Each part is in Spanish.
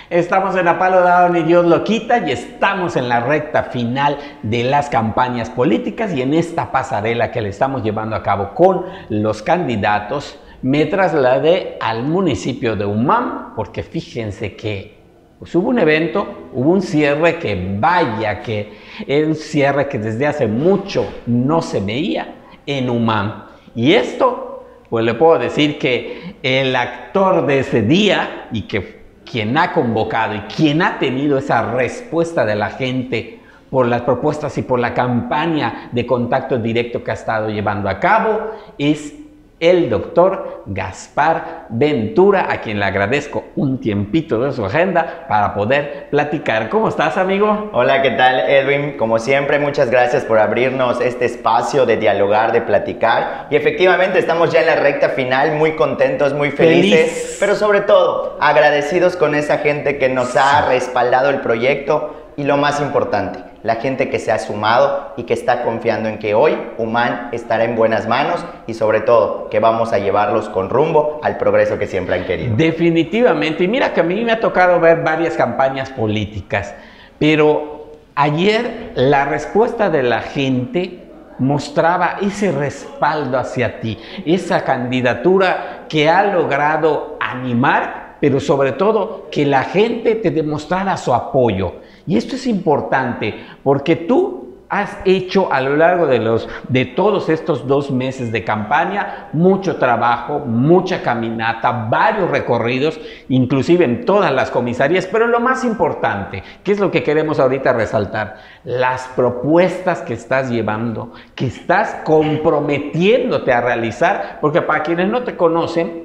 Estamos en A Palo Dado ni Dios lo quita y estamos en la recta final de las campañas políticas y en esta pasarela que le estamos llevando a cabo con los candidatos me trasladé al municipio de Umam porque fíjense que pues hubo un evento, hubo un cierre que vaya que es un cierre que desde hace mucho no se veía en Umam. Y esto, pues le puedo decir que el actor de ese día y que quien ha convocado y quien ha tenido esa respuesta de la gente por las propuestas y por la campaña de contacto directo que ha estado llevando a cabo es el doctor Gaspar Ventura, a quien le agradezco un tiempito de su agenda para poder platicar. ¿Cómo estás, amigo? Hola, ¿qué tal, Edwin? Como siempre, muchas gracias por abrirnos este espacio de dialogar, de platicar. Y efectivamente estamos ya en la recta final, muy contentos, muy felices, pero sobre todo agradecidos con esa gente que nos ha respaldado el proyecto y lo más importante, la gente que se ha sumado y que está confiando en que hoy Umam estará en buenas manos y sobre todo que vamos a llevarlos con rumbo al progreso que siempre han querido. Definitivamente, y mira que a mí me ha tocado ver varias campañas políticas, pero ayer la respuesta de la gente mostraba ese respaldo hacia ti, esa candidatura que ha logrado animar, pero sobre todo que la gente te demostrara su apoyo. Y esto es importante porque tú has hecho a lo largo de todos estos 2 meses de campaña mucho trabajo, mucha caminata, varios recorridos, inclusive en todas las comisarías, pero lo más importante, que es lo que queremos ahorita resaltar, las propuestas que estás llevando, que estás comprometiéndote a realizar, porque para quienes no te conocen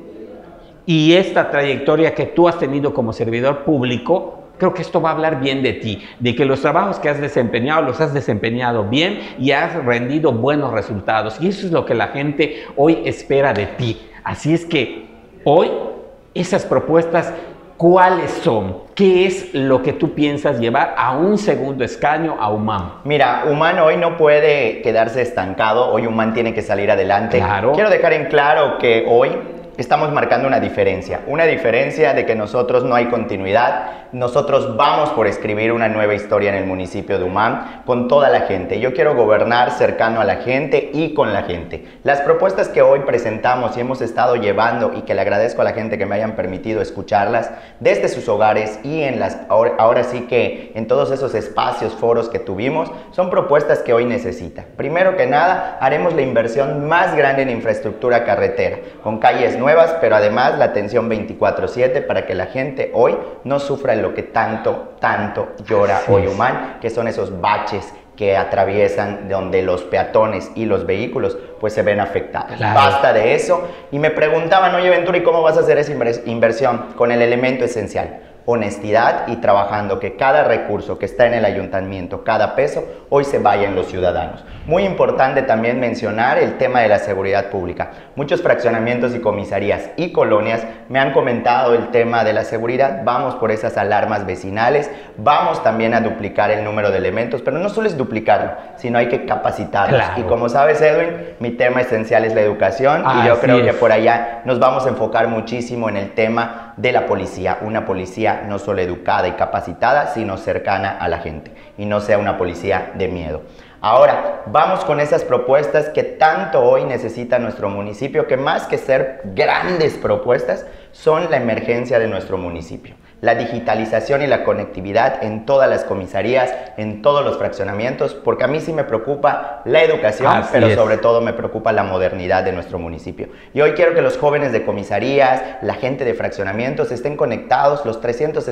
y esta trayectoria que tú has tenido como servidor público, creo que esto va a hablar bien de ti, de que los trabajos que has desempeñado los has desempeñado bien y has rendido buenos resultados. Y eso es lo que la gente hoy espera de ti. Así es que hoy esas propuestas, ¿cuáles son? ¿Qué es lo que tú piensas llevar a un segundo escaño a Umam? Mira, Umam hoy no puede quedarse estancado, hoy Umam tiene que salir adelante. Claro. Quiero dejar en claro que hoy estamos marcando una diferencia de que nosotros no hay continuidad, nosotros vamos por escribir una nueva historia en el municipio de Umam con toda la gente. Yo quiero gobernar cercano a la gente y con la gente. Las propuestas que hoy presentamos y hemos estado llevando y que le agradezco a la gente que me hayan permitido escucharlas desde sus hogares y en ahora sí que en todos esos espacios, foros que tuvimos, son propuestas que hoy necesita. Primero que nada, haremos la inversión más grande en infraestructura carretera, con calles nuevas, pero además la atención 24/7 para que la gente hoy no sufra lo que tanto llora hoy Umam, que son esos baches que atraviesan donde los peatones y los vehículos pues se ven afectados. Claro. Basta de eso. Y me preguntaban, oye Ventura, ¿y cómo vas a hacer esa inversión? Con el elemento esencial: honestidad y trabajando que cada recurso que está en el ayuntamiento, cada peso, hoy se vaya en los ciudadanos. Muy importante también mencionar el tema de la seguridad pública. Muchos fraccionamientos y comisarías y colonias me han comentado el tema de la seguridad. Vamos por esas alarmas vecinales, vamos también a duplicar el número de elementos, pero no solo es duplicarlo, sino hay que capacitarlos. Claro. Y como sabes, Edwin, mi tema esencial es la educación y yo creo que por allá nos vamos a enfocar muchísimo en el tema de la policía, una policía no solo educada y capacitada, sino cercana a la gente y no sea una policía de miedo. Ahora, vamos con esas propuestas que tanto hoy necesita nuestro municipio, que más que ser grandes propuestas, son la emergencia de nuestro municipio. La digitalización y la conectividad en todas las comisarías, en todos los fraccionamientos, porque a mí sí me preocupa la educación, pero sobre todo me preocupa la modernidad de nuestro municipio. Y hoy quiero que los jóvenes de comisarías, la gente de fraccionamientos estén conectados los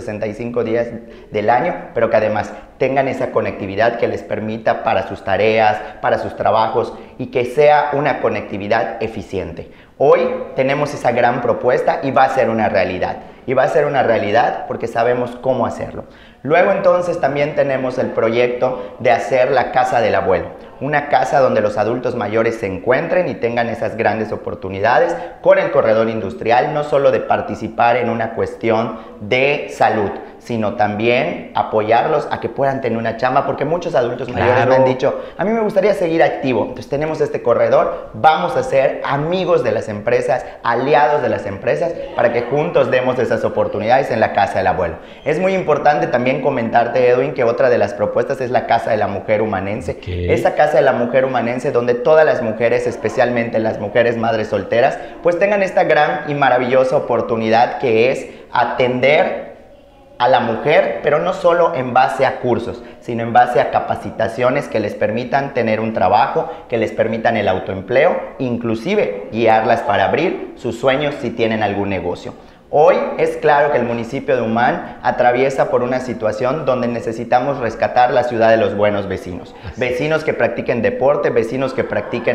365 días del año, pero que además tengan esa conectividad que les permita para sus tareas, para sus trabajos y que sea una conectividad eficiente. Hoy tenemos esa gran propuesta y va a ser una realidad. Y va a ser una realidad porque sabemos cómo hacerlo. Luego entonces también tenemos el proyecto de hacer la casa del abuelo. Una casa donde los adultos mayores se encuentren y tengan esas grandes oportunidades con el corredor industrial, no solo de participar en una cuestión de salud, sino también apoyarlos a que puedan tener una chamba, porque muchos adultos mayores me han dicho, a mí me gustaría seguir activo. Entonces tenemos este corredor, vamos a ser amigos de las empresas, aliados de las empresas, para que juntos demos ese esas oportunidades en la Casa del Abuelo. Es muy importante también comentarte, Edwin, que otra de las propuestas es la Casa de la Mujer Humanense. Esa Casa de la Mujer Humanense donde todas las mujeres, especialmente las mujeres madres solteras, pues tengan esta gran y maravillosa oportunidad que es atender a la mujer, pero no solo en base a cursos, sino en base a capacitaciones que les permitan tener un trabajo, que les permitan el autoempleo, inclusive guiarlas para abrir sus sueños si tienen algún negocio. Hoy es claro que el municipio de Humán atraviesa por una situación donde necesitamos rescatar la ciudad de los buenos vecinos. Vecinos que practiquen deporte, vecinos que practiquen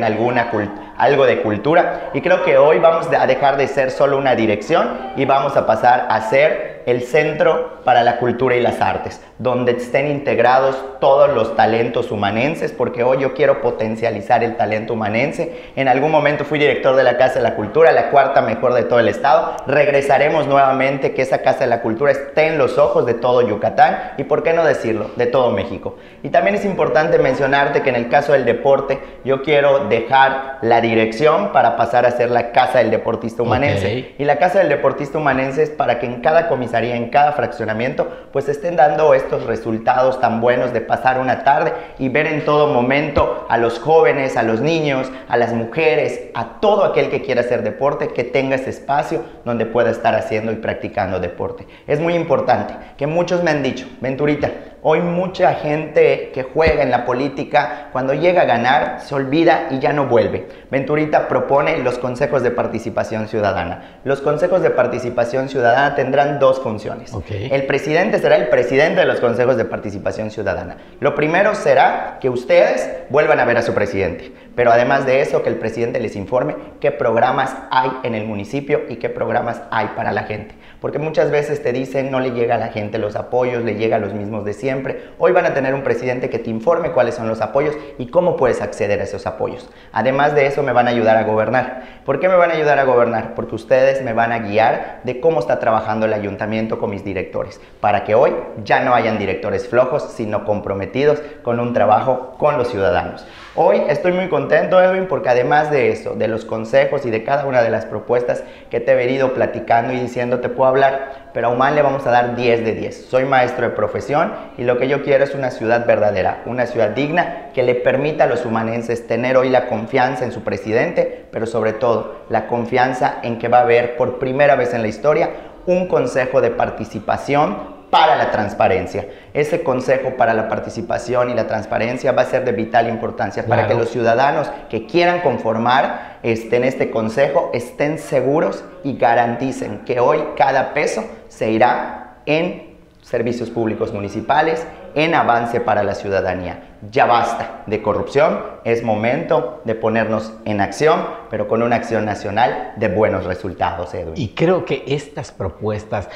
algo de cultura. Y creo que hoy vamos a dejar de ser solo una dirección y vamos a pasar a ser el Centro para la Cultura y las Artes, donde estén integrados todos los talentos humanenses, porque hoy yo quiero potencializar el talento humanense. En algún momento fui director de la Casa de la Cultura, la cuarta mejor de todo el estado. Regresaremos nuevamente, que esa Casa de la Cultura esté en los ojos de todo Yucatán y, por qué no decirlo, de todo México. Y también es importante mencionarte que en el caso del deporte, yo quiero dejar la dirección para pasar a ser la Casa del Deportista Humanense. Y la Casa del Deportista Humanense es para que en cada comisaría, en cada fraccionamiento, pues estén dando estos resultados tan buenos de pasar una tarde y ver en todo momento a los jóvenes, a los niños, a las mujeres, a todo aquel que quiera hacer deporte, que tenga ese espacio donde pueda estar haciendo y practicando deporte. Es muy importante, que muchos me han dicho, Venturita, hoy mucha gente que juega en la política, cuando llega a ganar, se olvida y ya no vuelve. Venturita propone los consejos de participación ciudadana. Los consejos de participación ciudadana tendrán dos funciones. El presidente será el presidente de los consejos de participación ciudadana. Lo primero será que ustedes vuelvan a ver a su presidente, pero además de eso, que el presidente les informe qué programas hay en el municipio y qué programas hay para la gente. Porque muchas veces te dicen, no le llega a la gente los apoyos, le llega a los mismos de siempre. Hoy van a tener un presidente que te informe cuáles son los apoyos y cómo puedes acceder a esos apoyos. Además de eso, me van a ayudar a gobernar. ¿Por qué me van a ayudar a gobernar? Porque ustedes me van a guiar de cómo está trabajando el ayuntamiento con mis directores, para que hoy ya no hayan directores flojos, sino comprometidos con un trabajo con los ciudadanos. Hoy estoy muy contento, Edwin, porque además de eso, de los consejos y de cada una de las propuestas que te he venido platicando y diciendo, te puedo hablar, pero a Humán le vamos a dar 10 de 10. Soy maestro de profesión y lo que yo quiero es una ciudad verdadera, una ciudad digna que le permita a los humanenses tener hoy la confianza en su presidente, pero sobre todo la confianza en que va a haber por primera vez en la historia un consejo de participación para la transparencia. Ese consejo para la participación y la transparencia va a ser de vital importancia para que los ciudadanos que quieran conformar en este consejo estén seguros y garanticen que hoy cada peso se irá en servicios públicos municipales, en avance para la ciudadanía. Ya basta de corrupción, es momento de ponernos en acción, pero con una acción nacional de buenos resultados, Edwin. Y creo que estas propuestas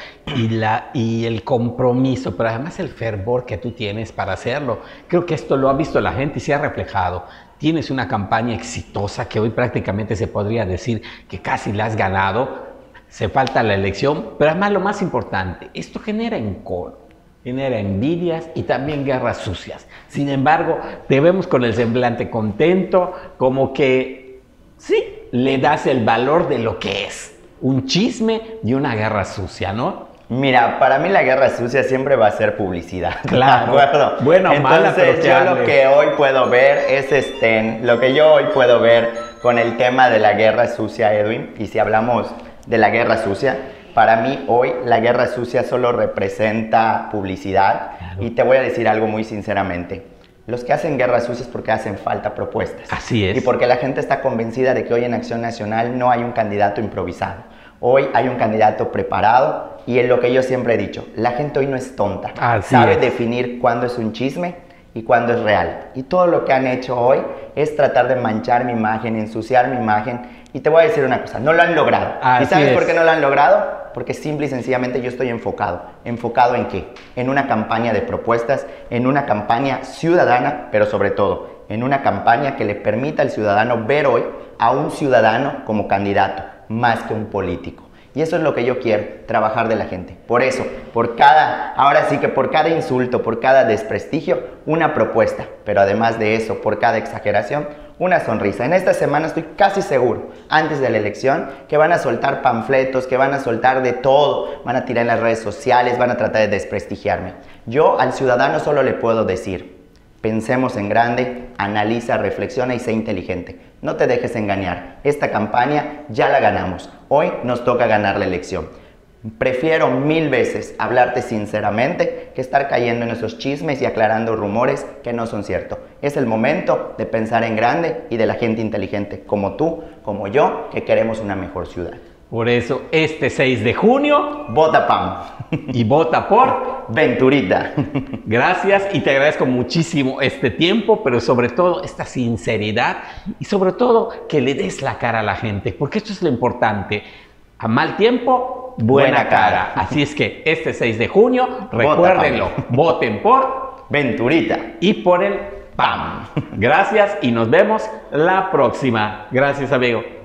y el compromiso, pero además el fervor que tú tienes para hacerlo, creo que esto lo ha visto la gente y se ha reflejado. Tienes una campaña exitosa que hoy prácticamente se podría decir que casi la has ganado. Se falta la elección, pero además lo más importante, esto genera encono, genera envidias y también guerras sucias. Sin embargo, te vemos con el semblante contento, como que sí, le das el valor de lo que es, un chisme y una guerra sucia, ¿no? Mira, para mí la guerra sucia siempre va a ser publicidad. Claro. ¿De acuerdo? Bueno, mala, entonces yo lo que hoy puedo ver es lo que yo hoy puedo ver con el tema de la guerra sucia, Edwin, y si hablamos de la guerra sucia, para mí hoy la guerra sucia solo representa publicidad. Claro. Y te voy a decir algo muy sinceramente. Los que hacen guerra sucia es porque hacen falta propuestas. Así es. Y porque la gente está convencida de que hoy en Acción Nacional no hay un candidato improvisado. Hoy hay un candidato preparado y en lo que yo siempre he dicho, la gente hoy no es tonta. Sabe definir cuándo es un chisme y cuándo es real. Y todo lo que han hecho hoy es tratar de manchar mi imagen, ensuciar mi imagen. Y te voy a decir una cosa, no lo han logrado. ¿Y sabes por qué no lo han logrado? Porque simple y sencillamente yo estoy enfocado. ¿Enfocado en qué? En una campaña de propuestas, en una campaña ciudadana, pero sobre todo, en una campaña que le permita al ciudadano ver hoy a un ciudadano como candidato, más que un político. Y eso es lo que yo quiero, trabajar de la gente. Por eso, ahora sí que por cada insulto, por cada desprestigio, una propuesta. Pero además de eso, por cada exageración, una sonrisa. En esta semana estoy casi seguro, antes de la elección, que van a soltar panfletos, que van a soltar de todo, van a tirar en las redes sociales, van a tratar de desprestigiarme. Yo al ciudadano solo le puedo decir: pensemos en grande, analiza, reflexiona y sé inteligente. No te dejes engañar. Esta campaña ya la ganamos. Hoy nos toca ganar la elección. Prefiero 1000 veces hablarte sinceramente que estar cayendo en esos chismes y aclarando rumores que no son ciertos. Es el momento de pensar en grande y de la gente inteligente, como tú, como yo, que queremos una mejor ciudad. Por eso, este 6 de junio, vota PAN. Y vota por Venturita. Gracias y te agradezco muchísimo este tiempo, pero sobre todo esta sinceridad y sobre todo que le des la cara a la gente, porque esto es lo importante. A mal tiempo, buena cara. Así es que este 6 de junio, recuérdenlo, voten por Venturita y por el PAN. Gracias y nos vemos la próxima. Gracias, amigo.